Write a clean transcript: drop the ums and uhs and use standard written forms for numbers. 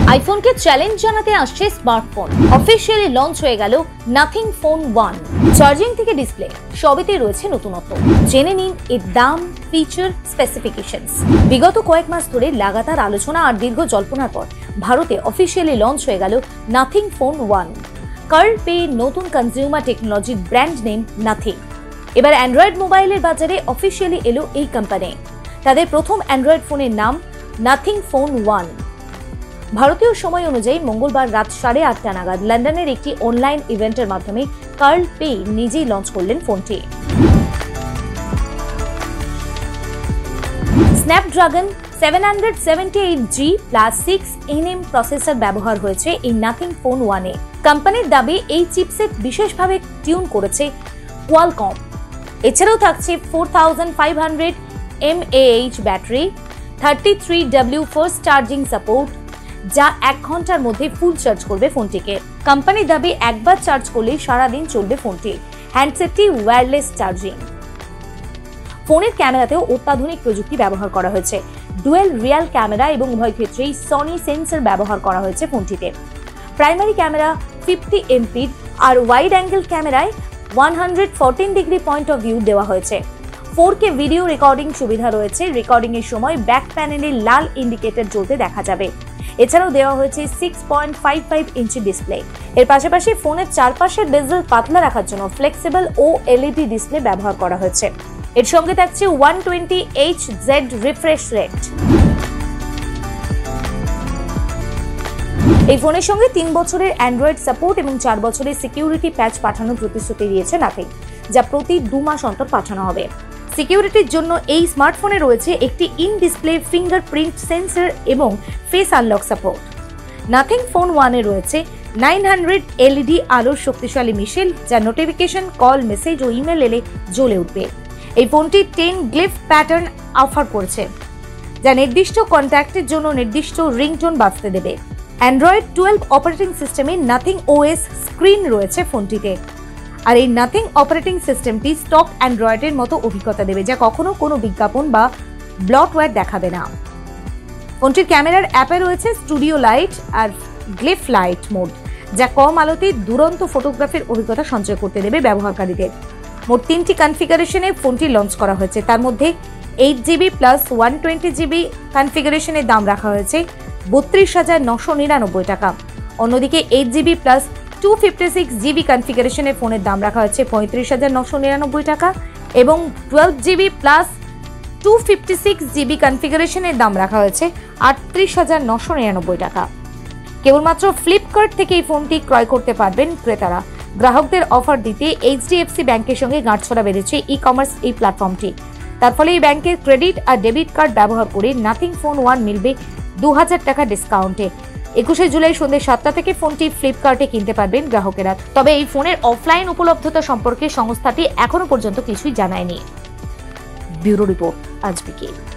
আইফোনকে challenge জানাতে আসছে smartphone. Officially launch হয়ে গেল নাথিং ফোন 1। চার্জিং থেকে ডিসপ্লে সবেতেই রয়েছে নতুনত্ব। জেনে নিন এর দাম, ফিচার, স্পেসিফিকেশনস। বিগত কয়েক মাস ধরে লাগাতার আলোচনা আর দীর্ঘ জল্পনার পর ভারতে অফিসিয়ালি লঞ্চ হয়ে গেল নাথিং ফোন 1। কার্ল পে নতুন কনজিউমার টেকনোলজির ব্র্যান্ড নেম নাথিং। এবার অ্যান্ড্রয়েড মোবাইলের বাজারে অফিসিয়ালি এলো এই কোম্পানি। তাদের প্রথম অ্যান্ড্রয়েড ফোনের নাম নাথিং ফোন 1। ভারতীয় সময় অনুযায়ী মঙ্গলবার রাত 8:30 নাগাদ লন্ডনের একটি অনলাইন ইভেন্টের মাধ্যমে কার্ল পে নিজেই লঞ্চ করলেন ফোনটি। Snapdragon 778G plus 6nm processor ব্যবহার হয়েছে এই নাথিং ফোন 1-এ। কোম্পানির দাবি এই চিপসেট বিশেষভাবে টিউন করেছে কোয়ালকম। এছাড়াও থাকছে 4500 mAh battery, 33W fast charging support, যা 1 ঘন্টার মধ্যে ফুল চার্জ করবে ফোনটিকে। কোম্পানির দাবি একবার চার্জ করলেই সারাদিন চলবে ফোনটি। হ্যান্ডসেটটি ওয়্যারলেস চার্জিং। ফোনের ক্যামেরাতেও অত্যাধুনিক প্রযুক্তি ব্যবহার করা হয়েছে। ডুয়েল রিয়াল ক্যামেরা এবং উভয় ক্ষেত্রেই সনি সেন্সর ব্যবহার করা হয়েছে ফোনটিতে। প্রাইমারি ক্যামেরা 50 MP আর ওয়াইড অ্যাঙ্গেল ক্যামেরায় 114 ডিগ্রি পয়েন্ট অফ ভিউ দেওয়া হয়েছে। 4K ভিডিও রেকর্ডিং সুবিধা রয়েছে। রেকর্ডিং এর সময় ব্যাক প্যানেলে লাল ইন্ডিকেটর জ্বলতে দেখা যাবে। এছাড়াও দেওয়া হয়েছে 6.55 ইঞ্চি ডিসপ্লে। এর পাশাপাশি ফোনের চারপাশের বেজেল পাতলা রাখার জন্য ফ্লেক্সিবল OLED ডিসপ্লে ব্যবহার করা হয়েছে। এর সঙ্গে থাকছে 120Hz রিফ্রেশ রেট। এই ফোনের সঙ্গে 3 বছরের অ্যান্ড্রয়েড সাপোর্ট এবং 4 বছরের সিকিউরিটি প্যাচ পাঠানোর প্রতিশ্রুতি দিয়েছে নাথিং, যা প্রতি 2 মাস অন্তর পাঠানো হবে। সিকিউরিটির জন্য এই স্মার্টফোনে রয়েছে একটি ইন ডিসপ্লে ফিঙ্গারপ্রিন্ট সেন্সর এবং face unlock support. Nothing phone 1-এ রয়েছে 900 LED আলোর শক্তিশালী মিশেল, যা নোটিফিকেশন, কল, মেসেজ ও ইমেল এলে জ্বলে উঠবে। এই ফোনটি 10 গ্লিফ প্যাটার্ন অফার করছে, যা নির্দিষ্ট কন্ট্যাক্টের জন্য নির্দিষ্ট রিংটোন বাজতে দেবে। অ্যান্ড্রয়েড 12 অপারেটিং সিস্টেমে নাথিং OS স্ক্রিন রয়েছে ফোনটিতে। আর এই নাথিং অপারেটিং সিস্টেমটি স্টক অ্যান্ড্রয়েডের মতো অভিজ্ঞতা দেবে, যা কখনো কোনো বিজ্ঞাপন বা ব্লটওয়্যার দেখাবে না। ফোনটির ক্যামেরার অ্যাপে রয়েছে স্টুডিও লাইট আর গ্লিফ লাইট মোড, যা কম আলোতে দুরন্ত ফটোগ্রাফির অভিজ্ঞতা সঞ্চয় করতে দেবে ব্যবহারকারীদের। মোট 3টি কনফিগারেশনে ফোনটি লঞ্চ করা হয়েছে। তার মধ্যে 8GB প্লাস 120GB কনফিগারেশনের দাম রাখা হয়েছে 32,999 টাকা। অন্যদিকে 8GB প্লাস 256GB কনফিগারেশনের ফোনের দাম রাখা হয়েছে 35,999 টাকা এবং 12GB প্লাস 256GB কনফিগারেশনের দাম রাখা হয়েছে 38,999 টাকা। কেবলমাত্র ফ্লিপকার্ট থেকে এই ফোনটি ক্রয় করতে পারবেন ক্রেতারা। গ্রাহকদের অফার দিতে HDFC ব্যাংকের সঙ্গে গাঁটছড়া বেঁধেছে ই-কমার্স এই প্ল্যাটফর্মটি। তার ফলে এই ব্যাংকের ক্রেডিট আর ডেবিট কার্ড ব্যবহার করে নাথিং ফোন 1 মিলবে 2000 টাকা ডিসকাউন্টে। 21শে জুলাই সন্ধ্যে 7টা থেকে ফোনটি ফ্লিপকার্টে কিনতে পারবেন গ্রাহকেরা। তবে এই ফোনের অফলাইন উপলব্ধতা সম্পর্কে সংস্থাটি এখনো পর্যন্ত কিছুই জানায়নি। ব্যুরো রিপোর্ট, আজকে।